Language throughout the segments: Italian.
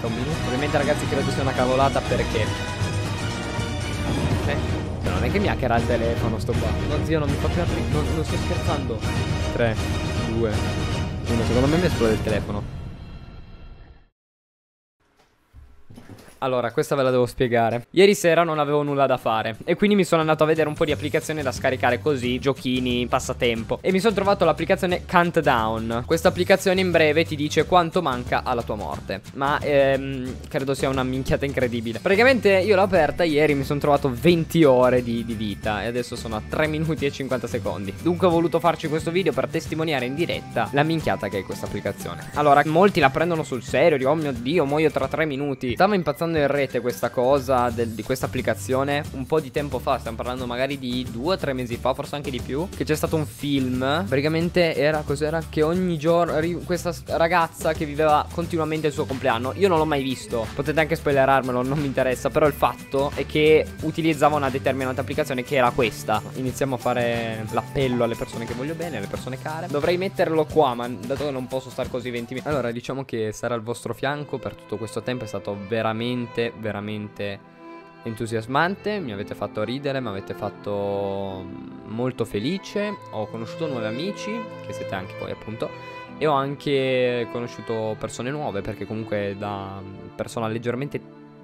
manca un minuto. Ovviamente ragazzi credo sia una cavolata perché non è che mi hackera il telefono sto qua. No zio, non mi fa più aprire. Non sto scherzando. 3, 2, 1. Secondo me mi esplode il telefono. Allora, questa ve la devo spiegare. Ieri sera non avevo nulla da fare e quindi mi sono andato a vedere un po' di applicazioni da scaricare così, giochini, passatempo. E mi sono trovato l'applicazione Countdown. Questa applicazione in breve ti dice quanto manca alla tua morte. Ma credo sia una minchiata incredibile. Praticamente io l'ho aperta ieri, mi sono trovato 20 ore di vita e adesso sono a 3 minuti e 50 secondi. Dunque ho voluto farci questo video per testimoniare in diretta la minchiata che è questa applicazione. Allora, molti la prendono sul serio, dico, oh mio Dio, muoio tra 3 minuti. Stavo impazzando in rete questa cosa di questa applicazione un po' di tempo fa, stiamo parlando magari di 2 o 3 mesi fa, forse anche di più, che c'è stato un film. Praticamente era cos'era? Che ogni giorno questa ragazza che viveva continuamente il suo compleanno. Io non l'ho mai visto, potete anche spoilerarmelo, non mi interessa. Però il fatto è che utilizzava una determinata applicazione che era questa. Iniziamo a fare l'appello alle persone che voglio bene, alle persone care. Dovrei metterlo qua, ma dato che non posso stare così 20 minuti. Allora diciamo che stare al vostro fianco per tutto questo tempo è stato veramente entusiasmante. Mi avete fatto ridere, mi avete fatto molto felice. Ho conosciuto nuovi amici, che siete anche voi appunto, e ho anche conosciuto persone nuove, perché comunque da persona leggermente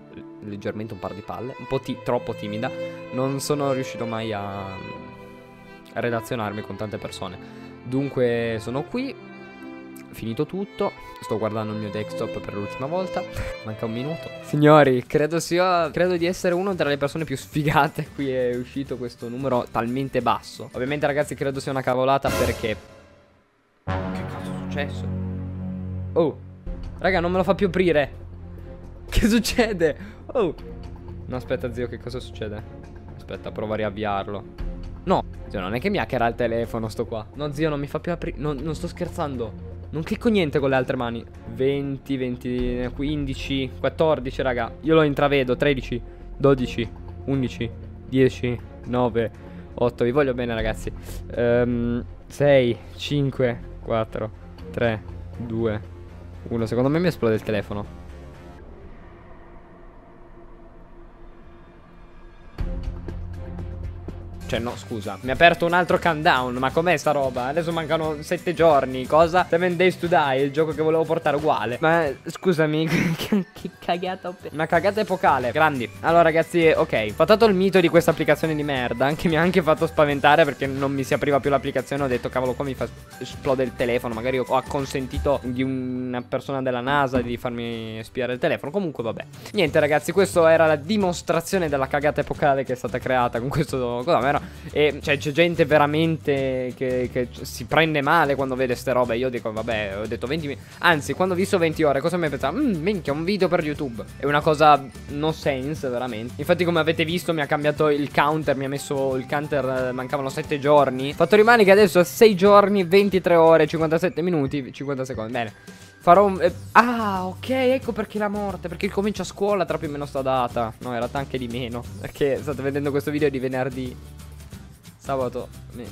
un par di palle, un po' troppo timida, non sono riuscito mai a relazionarmi con tante persone. Dunque sono qui. Finito tutto, sto guardando il mio desktop per l'ultima volta. Manca un minuto. Signori, credo di essere una tra le persone più sfigate. Qui è uscito questo numero talmente basso. Ovviamente ragazzi credo sia una cavolata perché che cazzo è successo? Oh, raga, non me lo fa più aprire. Che succede? Oh, no, aspetta zio, che cosa succede? Aspetta, provo a riavviarlo. No, zio, non è che mi hackera il telefono sto qua. No zio, non mi fa più aprire. Non sto scherzando. Non clicco niente con le altre mani. 20, 15, 14 raga. Io lo intravedo. 13, 12, 11, 10, 9, 8. Vi voglio bene ragazzi. 6, 5, 4, 3, 2, 1. Secondo me mi esplode il telefono. Cioè no, scusa, mi ha aperto un altro countdown. Ma com'è sta roba? Adesso mancano 7 giorni. Cosa? 7 Days to Die, il gioco che volevo portare uguale. Ma scusami, che cagata. Una cagata epocale. Grandi. Allora ragazzi, ok, fatato il mito di questa applicazione di merda, che mi ha anche fatto spaventare perché non mi si apriva più l'applicazione. Ho detto cavolo, qua mi fa esplodere il telefono. Magari ho acconsentito di una persona della NASA di farmi spiare il telefono. Comunque vabbè. Niente ragazzi, questa era la dimostrazione della cagata epocale che è stata creata con questo cosa. E cioè c'è gente veramente che si prende male quando vede ste robe. Io dico vabbè, ho detto 20 minuti. Anzi, quando ho visto 20 ore, cosa mi è pensato? Minchia, un video per YouTube. È una cosa no sense veramente. Infatti come avete visto mi ha cambiato il counter. Mi ha messo il counter, mancavano 7 giorni. Fatto rimane che adesso è 6 giorni, 23 ore, 57 minuti, 50 secondi. Bene. Farò un... ah, ok, ecco perché la morte. Perché comincio a scuola tra più o meno sta data. No, in realtà anche di meno. Perché state vedendo questo video di venerdì. Sabato.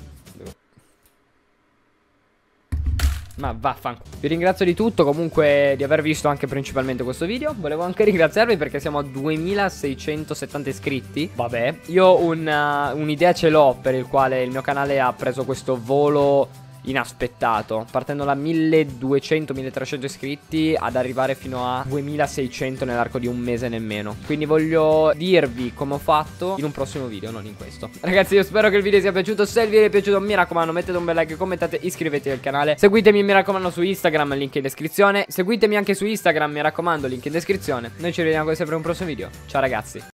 Ma vaffanculo. Vi ringrazio di tutto, comunque di aver visto anche principalmente questo video. Volevo anche ringraziarvi perché siamo a 2670 iscritti. Vabbè, io un'idea ce l'ho, per il quale il mio canale ha preso questo volo inaspettato, partendo da 1200-1300 iscritti ad arrivare fino a 2600 nell'arco di un mese nemmeno. Quindi voglio dirvi come ho fatto in un prossimo video, non in questo. Ragazzi, io spero che il video sia piaciuto. Se il video è piaciuto, mi raccomando, mettete un bel like, commentate, iscrivetevi al canale. Seguitemi, mi raccomando, su Instagram, link in descrizione. Seguitemi anche su Instagram, mi raccomando, link in descrizione. Noi ci vediamo come sempre in un prossimo video. Ciao ragazzi.